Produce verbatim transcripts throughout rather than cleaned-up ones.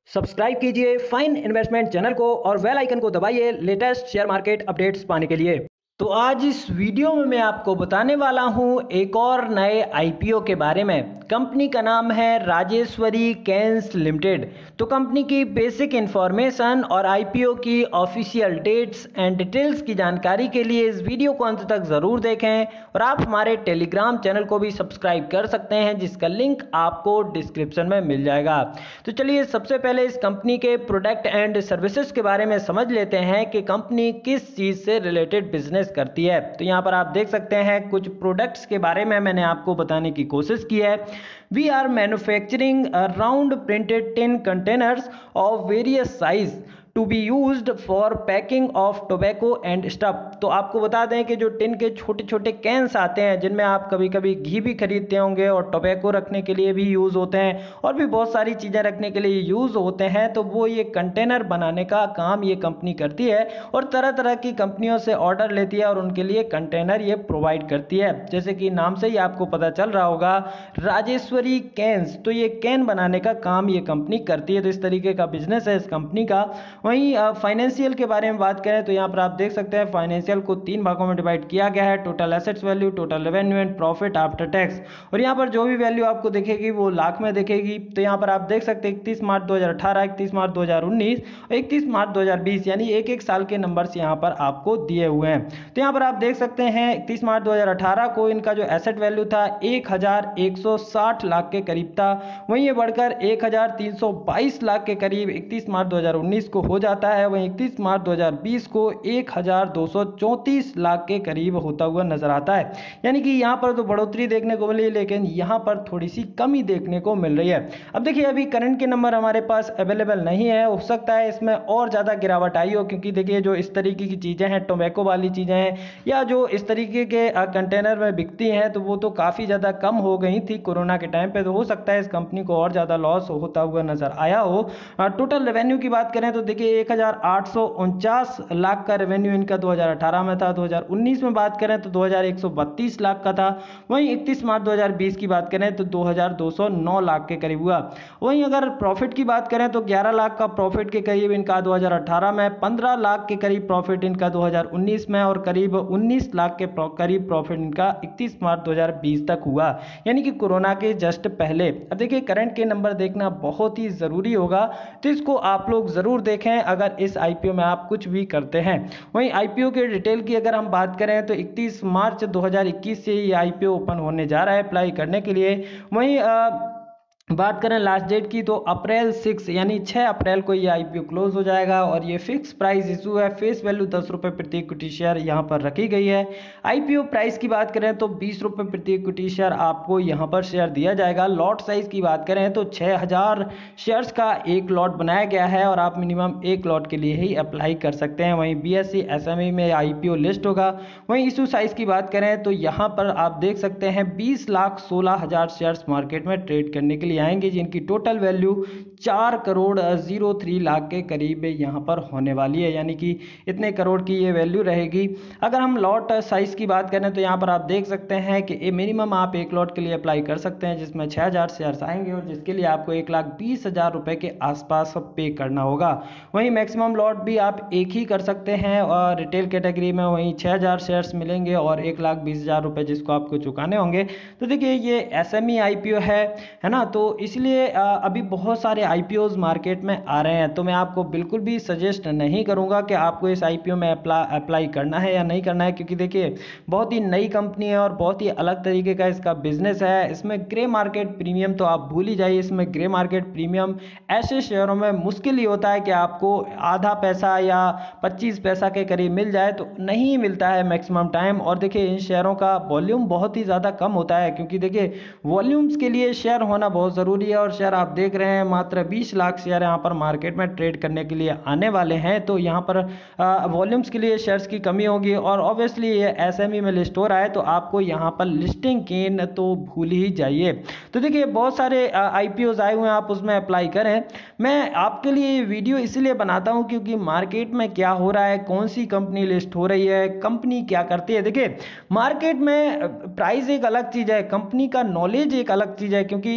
Subscribe कीजिए fine investment channel को और बेल आइकन को दबाइए लेटेस्ट शेयर मार्केट अपडेट्स पाने के लिए। तो आज इस वीडियो में मैं आपको बताने वाला हूं एक और नए आईपीओ के बारे में। कंपनी का नाम है राजेश्वरी केन्स लिमिटेड। तो कंपनी की बेसिक इन्फॉर्मेशन और आईपीओ की ऑफिशियल डेट्स एंड डिटेल्स की जानकारी के लिए इस वीडियो को अंत तक ज़रूर देखें और आप हमारे टेलीग्राम चैनल को भी सब्सक्राइब कर सकते हैं जिसका लिंक आपको डिस्क्रिप्शन में मिल जाएगा। तो चलिए सबसे पहले इस कंपनी के प्रोडक्ट एंड सर्विसेज के बारे में समझ लेते हैं कि कंपनी किस चीज़ से रिलेटेड बिजनेस करती है। तो यहाँ पर आप देख सकते हैं कुछ प्रोडक्ट्स के बारे में मैंने आपको बताने की कोशिश की है। We are manufacturing round printed tin containers of various size to be used for packing of tobacco and stuff. तो आपको बता दें कि जो टिन के छोटे छोटे कैंस आते हैं जिनमें आप कभी कभी घी भी खरीदते होंगे और टोबैको रखने के लिए भी यूज़ होते हैं और भी बहुत सारी चीज़ें रखने के लिए यूज़ होते हैं, तो वो ये कंटेनर बनाने का काम ये कंपनी करती है और तरह तरह की कंपनियों से ऑर्डर लेती है और उनके लिए कंटेनर ये प्रोवाइड करती है। जैसे कि नाम से ही आपको पता चल रहा होगा राजेश्वरी कैंस, तो ये कैन बनाने का काम ये कंपनी करती है। तो इस तरीके का बिजनेस है इस कंपनी का। वहीं फाइनेंशियल के बारे में बात करें तो यहाँ पर आप देख सकते हैं फाइनेंशियल को तीन भागों में डिवाइड किया गया है, total assets value, total revenue and profit after tax. और यहाँ पर जो भी वैल्यू आपको दिखेगी वो लाख में दिखेगी। तो यहाँ पर आप देख सकते हैं इकतीस मार्च दो हज़ार अठारह, इकतीस मार्च दो हज़ार उन्नीस और इकतीस मार्च दो हज़ार बीस, यानी एक एक साल के नंबर्स यहाँ पर आपको दिए हुए हैं। तो यहाँ पर आप देख सकते हैं इकतीस मार्च दो हज़ार अठारह को इनका जो एसेट वैल्यू था एक हजार एक सौ साठ लाख के करीब था। वहीं ये बढ़कर एक हजार तीन सौ बाईस लाख के करीब इकतीस मार्च दो हज़ार उन्नीस को हो जाता है। वहीं इकतीस मार्च दो हज़ार बीस को एक हजार दो सौ चौंतीस लाख के करीब होता हुआ नजर आता है। यानी कि यहाँ पर तो बढ़ोतरी देखने को मिली लेकिन यहाँ पर थोड़ी सी कमी देखने को मिल रही है। अब देखिए अभी करंट के नंबर हमारे पास अवेलेबल नहीं है, हो सकता है इसमें और ज़्यादा गिरावट आई हो क्योंकि देखिए जो इस तरीके की चीज़ें हैं टोबैको वाली चीज़ें हैं या जो इस तरीके के कंटेनर में बिकती हैं तो वो तो काफ़ी ज़्यादा कम हो गई थी कोरोना के टाइम पे। तो हो सकता है इस कंपनी को और ज़्यादा लॉस होता हुआ नजर आया हो। टोटल रेवेन्यू की बात करें तो देखिए एक हजार आठ सौ उनचास लाख का रेवेन्यू इनका दो हज़ार अठारह में था। दो हज़ार उन्नीस में बात करें तो दो हज़ार एक सौ बत्तीस लाख का था। वहीं इकतीस मार्च दो हज़ार बीस की बात करें तो दो हज़ार दो सौ नौ लाख के करीब हुआ। वहीं अगर प्रॉफिट की बात करें तो ग्यारह लाख का प्रॉफिट के करीब इनका दो हज़ार अठारह में, पंद्रह लाख के करीब प्रॉफिट इनका दो हज़ार उन्नीस में और करीब उन्नीस लाख के करीब प्रॉफिट इनका इकतीस मार्च दो हज़ार बीस तक हुआ, यानी कि कोरोना के जस्ट पहले। अब देखिए करंट के नंबर देखना बहुत ही ज़रूरी होगा, तो इसको आप लोग ज़रूर देखें अगर इस आईपीओ में आप कुछ भी करते हैं। वहीं आईपीओ के डिटेल की अगर हम बात करें तो इकतीस मार्च दो हज़ार इक्कीस से ये आईपीओ ओपन होने जा रहा है अप्लाई करने के लिए। वहीं आ, बात करें लास्ट डेट की तो अप्रैल सिक्स यानी छह अप्रैल को ये आईपीओ क्लोज हो जाएगा और ये फिक्स प्राइस इशू है। फेस वैल्यू दस रुपये प्रति इक्विटी शेयर यहाँ पर रखी गई है। आईपीओ प्राइस की बात करें तो बीस रुपये प्रति इक्विटी शेयर आपको यहाँ पर शेयर दिया जाएगा। लॉट साइज की बात करें तो छः हजार शेयर्स का एक लॉट बनाया गया है और आप मिनिमम एक लॉट के लिए ही अप्लाई कर सकते हैं। वहीं B S C S M E में आईपीओ लिस्ट होगा। वहीं इशू साइज की बात करें तो यहाँ पर आप देख सकते हैं बीस लाख सोलह हजार शेयर्स मार्केट में ट्रेड करने के लिए आएंगे जिनकी टोटल वैल्यू चार करोड़ जीरो थ्री लाख के करीब यहाँ पर होने वाली है, यानी कि इतने करोड़ की ये वैल्यू रहेगी। अगर हम लॉट साइज की बात करें तो यहाँ पर आप देख सकते हैं कि मिनिमम आप एक लॉट के लिए अप्लाई कर सकते हैं जिसमें छः हजार शेयर्स आएंगे और जिसके लिए आपको एक लाख बीस हजार रुपये के आसपास पे करना होगा। वहीं मैक्सिमम लॉट भी आप एक ही कर सकते हैं और रिटेल कैटेगरी में वहीं छः हजार शेयर्स मिलेंगे और एक लाख बीस हजार रुपये जिसको आपको चुकाने होंगे। तो देखिए ये S M E I P O है है ना, तो इसलिए अभी बहुत सारे आईपीओज मार्केट में आ रहे हैं। तो मैं आपको बिल्कुल भी सजेस्ट नहीं करूंगा कि आपको इस आईपीओ में अप्लाई अप्लाई करना है या नहीं करना है, क्योंकि देखिए बहुत ही नई कंपनी है और बहुत ही अलग तरीके का इसका बिजनेस है। इसमें ग्रे मार्केट प्रीमियम तो आप भूल ही जाइए। इसमें ग्रे मार्केट प्रीमियम ऐसे शेयरों में मुश्किल ही होता है कि आपको आधा पैसा या पच्चीस पैसा के करीब मिल जाए, तो नहीं मिलता है मैक्सिमम टाइम। और देखिए इन शेयरों का वॉल्यूम बहुत ही ज़्यादा कम होता है, क्योंकि देखिए वॉल्यूम्स के लिए शेयर होना बहुत ज़रूरी है और शेयर आप देख रहे हैं मात्र बीस लाख शेयर यहाँ पर मार्केट में ट्रेड करने के लिए आने वाले हैं। तो यहाँ पर वॉल्यूम्स के लिए शेयर्स की कमी होगी और ऑब्वियसली ये एसएमई में लिस्ट हो रहा है तो आपको यहाँ पर लिस्टिंग गेन तो भूल ही जाइए। तो देखिए बहुत सारे आईपीओज आए हुए हैं, आप उसमें अप्लाई करें। मैं आपके लिए ये वीडियो इसलिए बनाता हूँ क्योंकि मार्केट में क्या हो रहा है, कौन सी कंपनी लिस्ट हो रही है, कंपनी क्या करती है। देखिए मार्केट में प्राइस एक अलग चीज़ है, कंपनी का नॉलेज एक अलग चीज़ है, क्योंकि जब आप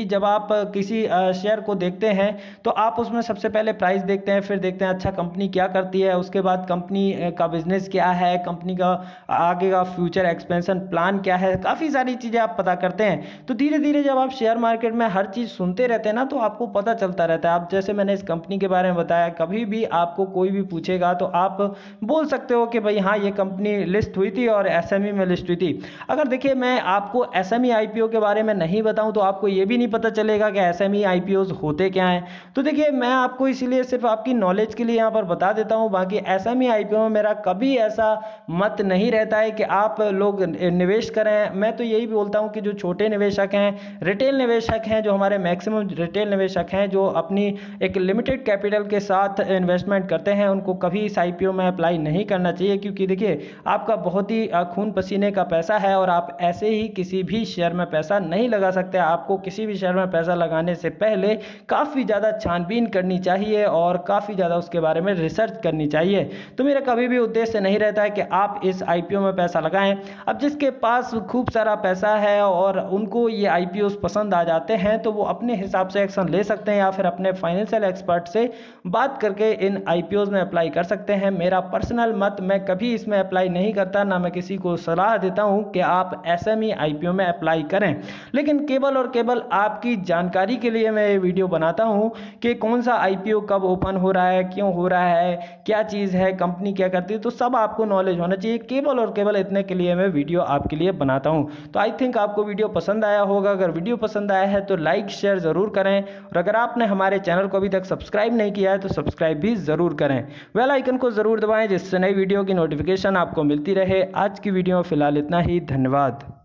किसी शेयर को देखते हैं तो आप उसमें सबसे पहले प्राइस देखते हैं, फिर देखते हैं अच्छा कंपनी क्या करती है, उसके बाद कंपनी का बिजनेस क्या है, कंपनी का आगे का फ्यूचर एक्सपेंशन प्लान क्या है, काफ़ी सारी चीज़ें आप पता करते हैं। तो धीरे धीरे जब आप शेयर मार्केट में हर चीज़ सुनते रहते हैं ना तो आपको पता चलता रहता है। आप जैसे मैंने इस कंपनी के बारे में बताया, कभी भी आपको कोई भी पूछेगा तो आप बोल सकते हो कि भाई हाँ ये कंपनी लिस्ट हुई थी और एसएमई में लिस्ट हुई थी। अगर देखिए मैं आपको एसएमई आईपीओ के बारे में नहीं बताऊं तो आपको ये भी नहीं पता चलेगा कि एसएमई आईपीओज होते क्या हैं। तो देखिए मैं आपको इसीलिए सिर्फ आपकी नॉलेज के लिए यहाँ पर बता देता हूँ, बाकी एसएमई आईपीओ में मेरा कभी ऐसा मत नहीं रहता है कि आप लोग निवेश करें। मैं तो यही बोलता हूँ कि जो छोटे निवेशक हैं, रिटेल निवेशक हैं, जो हमारे मैक्सिमम रिटेल निवेशक हैं जो अपनी एक लिमिटेड कैपिटल के साथ इन्वेस्टमेंट करते हैं, उनको कभी इस आईपीओ में अप्लाई नहीं करना चाहिए, क्योंकि देखिए आपका बहुत ही खून पसीने का पैसा है और आप ऐसे ही किसी भी शेयर में पैसा नहीं लगा सकते। आपको किसी भी शेयर में पैसा लगाने से पहले काफ़ी ज़्यादा छानबीन करनी चाहिए और काफ़ी ज़्यादा उसके बारे में रिसर्च करनी चाहिए। तो मेरा कभी भी उद्देश्य नहीं रहता है कि आप इस आईपीओ में पैसा लगाएं। अब जिसके पास खूब सारा पैसा है और उनको ये आईपीओ पसंद आ जाते हैं तो वो अपने हिसाब से एक्शन ले सकते हैं या फिर अपने फाइनेंशियल एक्सपर्ट से बात करके इन आईपीओ में अप्लाई कर सकते हैं। मेरा पर्सनल मत, मैं कभी इसमें अप्लाई नहीं करता, ना मैं किसी को सलाह देता हूं कि आप एसएमई आईपीओ में अप्लाई करें, लेकिन केवल और केवल आपकी जानकारी के लिए मैं ये वीडियो बनाता हूं कि कौन सा आईपीओ कब ओपन हो रहा है, क्यों हो रहा है, क्या चीज़ है, कंपनी क्या करती है, तो सब आपको नॉलेज होना चाहिए। केवल और केवल इतने के लिए मैं वीडियो आपके लिए बनाता हूं। तो आई थिंक आपको वीडियो पसंद आया होगा। अगर वीडियो पसंद आया है तो लाइक शेयर ज़रूर करें और अगर आपने हमारे चैनल को अभी तक सब्सक्राइब नहीं किया है तो सब्सक्राइब भी ज़रूर करें। बेल आइकन को ज़रूर दबाएं जिससे नई वीडियो की नोटिफिकेशन आपको मिलती रहे। आज की वीडियो में फिलहाल इतना ही। धन्यवाद।